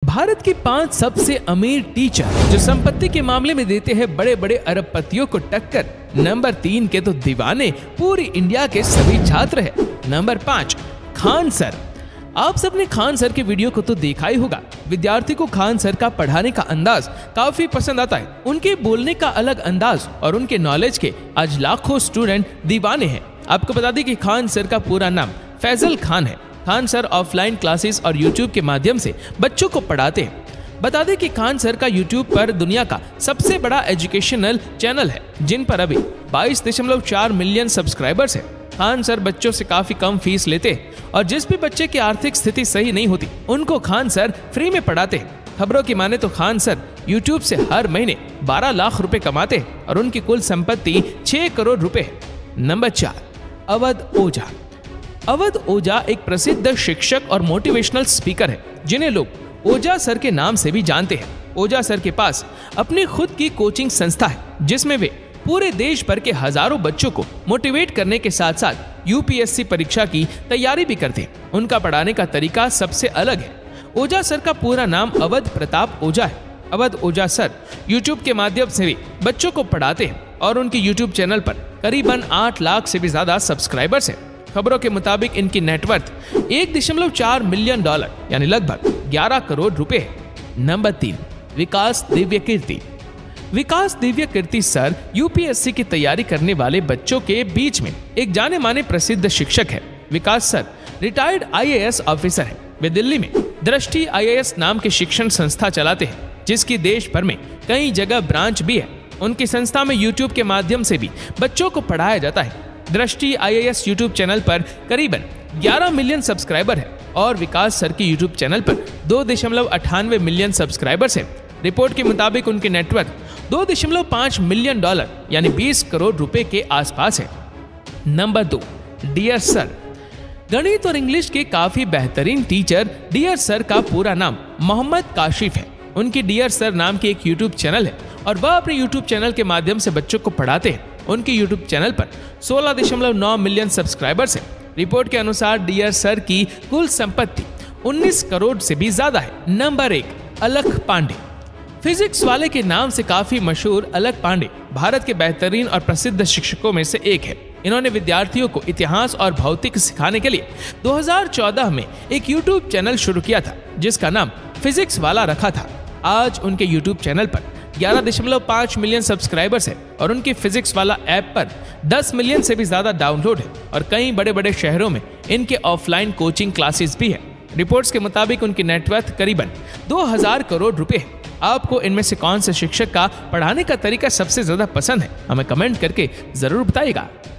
भारत की 5 सबसे अमीर टीचर जो संपत्ति के मामले में देते हैं बड़े बड़े अरबपतियों को टक्कर। नंबर 3 के तो दीवाने पूरी इंडिया के सभी छात्र हैं। Number 5 Khan sir. आप सबने खान सर के वीडियो को तो देखा ही होगा। विद्यार्थी को खान सर का पढ़ाने का अंदाज काफी पसंद आता है। उनके बोलने का अलग अंदाज और उनके नॉलेज के आज लाखों स्टूडेंट दीवाने हैं। आपको बता दें कि खान सर का पूरा नाम फैजल खान है। खान सर ऑफलाइन क्लासेस और यूट्यूब के माध्यम से बच्चों को पढ़ाते हैं। बता दें कि खान सर का यूट्यूब पर दुनिया का सबसे बड़ा एजुकेशनल चैनल है, जिन पर अभी 22.4 मिलियन सब्सक्राइबर्स हैं। खान सर बच्चों से काफी कम फीस लेते हैं और जिस भी बच्चे की आर्थिक स्थिति सही नहीं होती उनको खान सर फ्री में पढ़ाते हैं। खबरों की माने तो खान सर यूट्यूब से हर महीने 12 लाख रुपए कमाते हैं और उनकी कुल संपत्ति 6 करोड़ रुपए है। नंबर 4 अवध ओझा। अवध ओझा एक प्रसिद्ध शिक्षक और मोटिवेशनल स्पीकर है, जिन्हें लोग ओझा सर के नाम से भी जानते हैं। ओझा सर के पास अपनी खुद की कोचिंग संस्था है, जिसमें वे पूरे देश भर के हजारों बच्चों को मोटिवेट करने के साथ साथ यूपीएससी परीक्षा की तैयारी भी करते हैं। उनका पढ़ाने का तरीका सबसे अलग है। ओझा सर का पूरा नाम अवध प्रताप ओझा है। अवध ओझा सर यूट्यूब के माध्यम से भी बच्चों को पढ़ाते हैं और उनके यूट्यूब चैनल पर करीबन 8 लाख से भी ज्यादा सब्सक्राइबर्स हैं। खबरों के मुताबिक इनकी नेटवर्थ $1.4 मिलियन यानी लगभग 11 करोड़ रुपए है। नंबर 3 विकास दिव्य कीर्ति। विकास दिव्य कीर्ति सर यूपीएससी की तैयारी करने वाले बच्चों के बीच में एक जाने माने प्रसिद्ध शिक्षक है। Vikas sir retired IAS officer है। वे दिल्ली में दृष्टि आईएएस नाम के शिक्षण संस्था चलाते हैं, जिसकी देश भर में कई जगह ब्रांच भी है। उनकी संस्था में यूट्यूब के माध्यम से भी बच्चों को पढ़ाया जाता है। दृष्टि आईएएस यूट्यूब चैनल पर करीबन 11 मिलियन सब्सक्राइबर है और विकास सर के यूट्यूब चैनल पर 2.98 मिलियन सब्सक्राइबर्स है। रिपोर्ट के मुताबिक उनकी नेटवर्थ $2.5 मिलियन यानी 20 करोड़ रुपए के आसपास है। Number 2 dear sir. गणित और इंग्लिश के काफी बेहतरीन टीचर डियर सर का पूरा नाम मोहम्मद काशिफ है। उनकी डियर सर नाम की एक यूट्यूब चैनल है और वह अपने यूट्यूब चैनल के माध्यम से बच्चों को पढ़ाते हैं। उनके यूट्यूब चैनल पर 16.9 मिलियन सब्सक्राइबर्स हैं। रिपोर्ट के अनुसार डियर सर की कुल संपत्ति 19 करोड़ से भी ज्यादा है। नंबर 1 अलख पांडे। फिजिक्स वाले के नाम से काफी मशहूर अलख पांडे भारत के बेहतरीन और प्रसिद्ध शिक्षकों में से एक है। इन्होंने विद्यार्थियों को इतिहास और भौतिक सिखाने के लिए 2014 में एक यूट्यूब चैनल शुरू किया था, जिसका नाम फिजिक्स वाला रखा था। आज उनके यूट्यूब चैनल पर 11.5 मिलियन सब्सक्राइबर्स है और उनकी फिजिक्स वाला ऐप पर 10 मिलियन से भी ज्यादा डाउनलोड है और कई बड़े बड़े शहरों में इनके ऑफलाइन कोचिंग क्लासेस भी है। रिपोर्ट्स के मुताबिक उनकी नेटवर्थ करीबन 2000 करोड़ रुपए है। आपको इनमें से कौन से शिक्षक का पढ़ाने का तरीका सबसे ज्यादा पसंद है, हमें कमेंट करके जरूर बताइएगा।